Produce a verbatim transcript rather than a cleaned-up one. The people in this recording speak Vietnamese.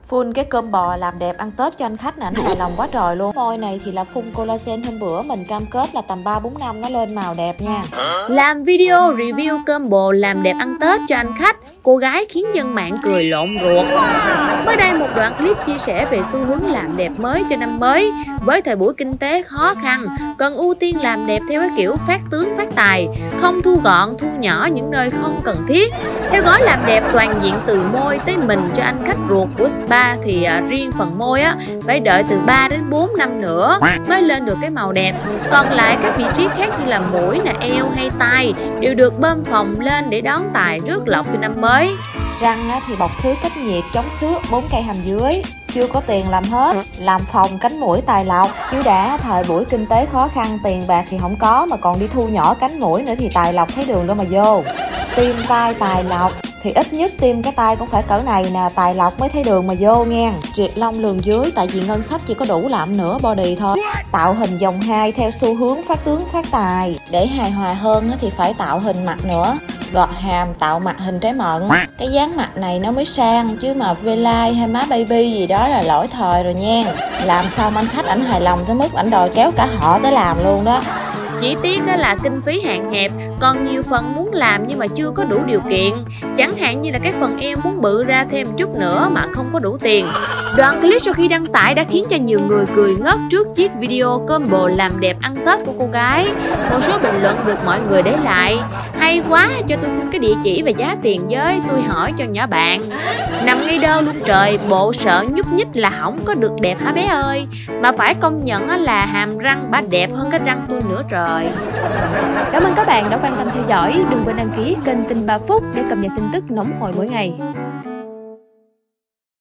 Phun cái cơm bò làm đẹp ăn Tết cho anh khách nè, anh hài lòng quá trời luôn. Môi này thì là phun collagen hôm bữa mình cam kết là tầm ba bốn năm nó lên màu đẹp nha. Làm video review cơm bò làm đẹp ăn Tết cho anh khách, cô gái khiến dân mạng cười lộn ruột. Mới đây một đoạn clip chia sẻ về xu hướng làm đẹp mới cho năm mới. Với thời buổi kinh tế khó khăn, cần ưu tiên làm đẹp theo cái kiểu phát tướng phát tài, không thu gọn, thu nhỏ những nơi không cần thiết. Theo gói làm đẹp toàn diện từ môi tới mình cho anh khách ruột của spa thì à, riêng phần môi á phải đợi từ ba đến bốn năm nữa mới lên được cái màu đẹp. Còn lại các vị trí khác như là mũi, là eo hay tai đều được bơm phồng lên để đón tài rước lộc cho năm mới. Răng thì bọc xứ cách nhiệt, chống xước, bốn cây hàm dưới. Chưa có tiền làm hết, làm phòng cánh mũi tài lộc. Chứ đã thời buổi kinh tế khó khăn, tiền bạc thì không có mà còn đi thu nhỏ cánh mũi nữa thì tài lộc thấy đường đâu mà vô. Tiêm tai tài lộc thì ít nhất tiêm cái tai cũng phải cỡ này nè, tài lộc mới thấy đường mà vô nghe. Triệt lông lường dưới tại vì ngân sách chỉ có đủ làm nửa body thôi. Tạo hình vòng hai theo xu hướng phát tướng phát tài. Để hài hòa hơn thì phải tạo hình mặt nữa. Gọt hàm tạo mặt hình trái mận. Cái dáng mặt này nó mới sang, chứ mà V-line hay má baby gì đó là lỗi thời rồi nha. Làm xong anh khách ảnh hài lòng tới mức ảnh đòi kéo cả họ tới làm luôn đó. Chỉ tiếc là kinh phí hạn hẹp, còn nhiều phần muốn làm nhưng mà chưa có đủ điều kiện. Chẳng hạn như là cái phần eo muốn bự ra thêm chút nữa mà không có đủ tiền. Đoạn clip sau khi đăng tải đã khiến cho nhiều người cười ngất trước chiếc video cơm bò làm đẹp ăn Tết của cô gái. Một số bình luận được mọi người để lại: hay quá, cho tôi xin cái địa chỉ và giá tiền với, tôi hỏi cho nhỏ bạn. Nằm ngay đơ luôn trời, bộ sợ nhúc nhích là không có được đẹp hả bé ơi. Mà phải công nhận là hàm răng bà đẹp hơn cái răng tôi nữa trời. Cảm ơn các bạn đã quan tâm theo dõi. Đừng quên đăng ký kênh Tin ba Phút để cập nhật tin tức nóng hổi mỗi ngày.